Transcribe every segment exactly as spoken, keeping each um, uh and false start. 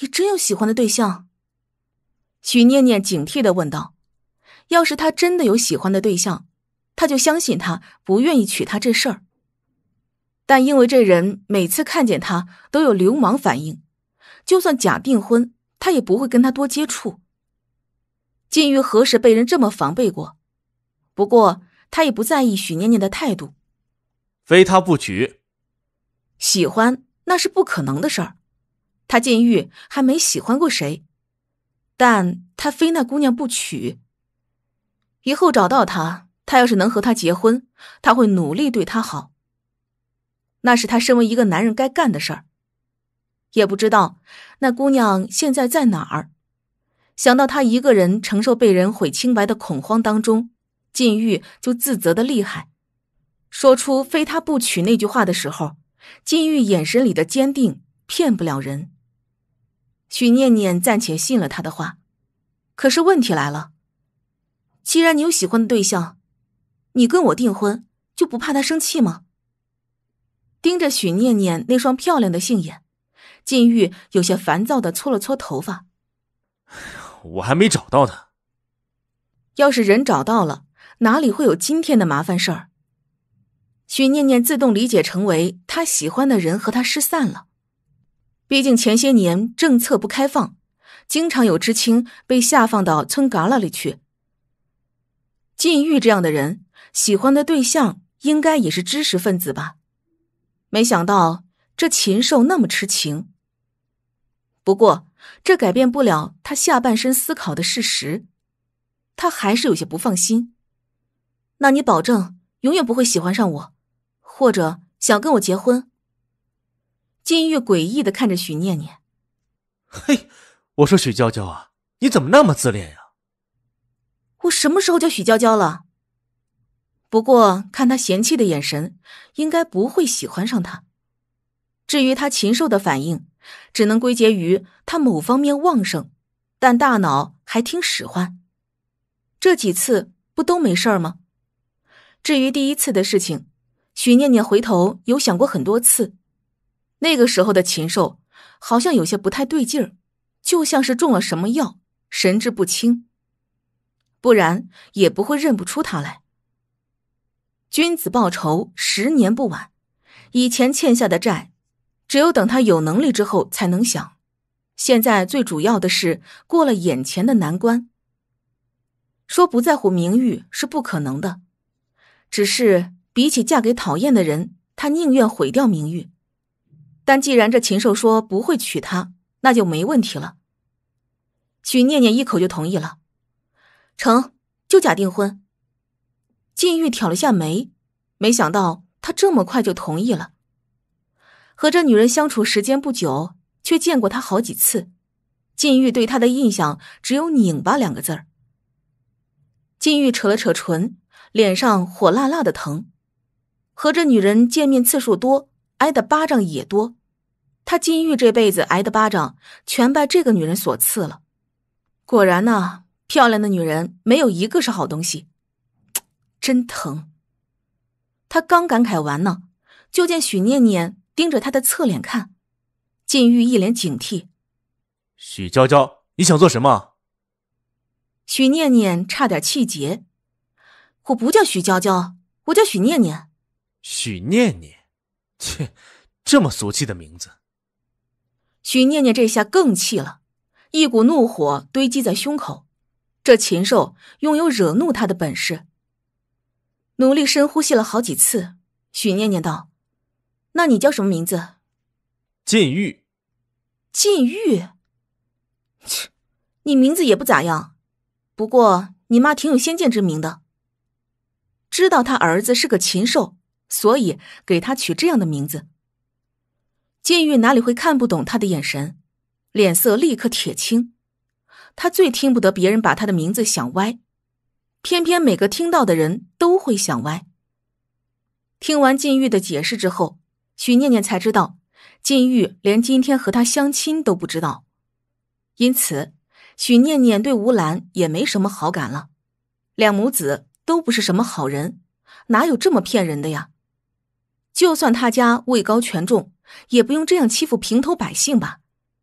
你真有喜欢的对象？许念念警惕地问道。要是他真的有喜欢的对象，他就相信他不愿意娶她这事儿。但因为这人每次看见他都有流氓反应，就算假订婚，他也不会跟他多接触。禁欲何时被人这么防备过？不过他也不在意许念念的态度。 非他不娶。 喜欢那是不可能的事儿，他禁欲还没喜欢过谁，但他非那姑娘不娶。以后找到她，他要是能和她结婚，他会努力对她好。那是他身为一个男人该干的事儿。也不知道那姑娘现在在哪儿。想到他一个人承受被人毁清白的恐慌当中，禁欲就自责的厉害。说出非他不娶那句话的时候，禁欲眼神里的坚定骗不了人。许念念暂且信了他的话。可是问题来了，既然你有喜欢的对象，你跟我订婚就不怕他生气吗？盯着许念念那双漂亮的杏眼，禁欲有些烦躁地搓了搓头发。 我还没找到他。 要是人找到了，哪里会有今天的麻烦事儿？许念念自动理解成为他喜欢的人和他失散了。毕竟前些年政策不开放，经常有知青被下放到村旮旯里去。禁欲这样的人，喜欢的对象应该也是知识分子吧？没想到这禽兽那么痴情。不过这改变不了他下半身思考的事实，他还是有些不放心。那你保证永远不会喜欢上我，或者想跟我结婚？禁欲诡异地看着许念念。 嘿，我说许娇娇啊，你怎么那么自恋呀？ 我什么时候叫许娇娇了？不过看他嫌弃的眼神，应该不会喜欢上他。至于他禽兽的反应，只能归结于他某方面旺盛，但大脑还挺使唤。这几次不都没事儿吗？至于第一次的事情，许念念回头有想过很多次。那个时候的禽兽好像有些不太对劲儿，就像是中了什么药，神志不清。不然也不会认不出他来。君子报仇，十年不晚。以前欠下的债，只有等他有能力之后才能想。现在最主要的是过了眼前的难关。说不在乎名誉是不可能的，只是比起嫁给讨厌的人，他宁愿毁掉名誉。但既然这禽兽说不会娶她，那就没问题了。许念念一口就同意了。成，就假订婚。禁欲挑了下眉，没想到他这么快就同意了。和这女人相处时间不久，却见过她好几次，禁欲对她的印象只有拧巴两个字儿。禁欲扯了扯唇，脸上火辣辣的疼。和这女人见面次数多，挨的巴掌也多。他禁欲这辈子挨的巴掌，全拜这个女人所赐了。果然呐，漂亮的女人没有一个是好东西。真疼。他刚感慨完呢，就见许念念盯着他的侧脸看。禁欲一脸警惕。 许娇娇，你想做什么？ 许念念差点气结。我不叫许娇娇，我叫许念念。 许念念，切，这么俗气的名字。 许念念这下更气了，一股怒火堆积在胸口。这禽兽拥有惹怒他的本事。努力深呼吸了好几次，许念念道：那你叫什么名字？ 禁欲。 禁欲？切，你名字也不咋样，不过你妈挺有先见之明的。知道他儿子是个禽兽，所以给他取这样的名字。禁欲哪里会看不懂他的眼神，脸色立刻铁青。他最听不得别人把他的名字想歪，偏偏每个听到的人都会想歪。听完禁欲的解释之后，许念念才知道禁欲连今天和他相亲都不知道。因此许念念对吴兰也没什么好感了。两母子都不是什么好人，哪有这么骗人的呀？就算他家位高权重，也不用这样欺负平头百姓吧。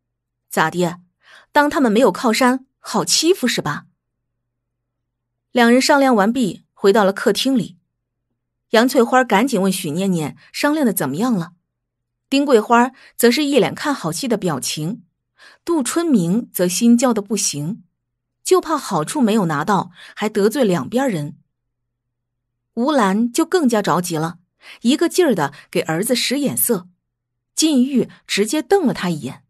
咋的？当他们没有靠山，好欺负是吧？两人商量完毕，回到了客厅里。杨翠花赶紧问许念念商量的怎么样了，丁桂花则是一脸看好戏的表情，杜春明则心焦的不行，就怕好处没有拿到，还得罪两边人。吴兰就更加着急了，一个劲儿的给儿子使眼色，靳玉直接瞪了他一眼。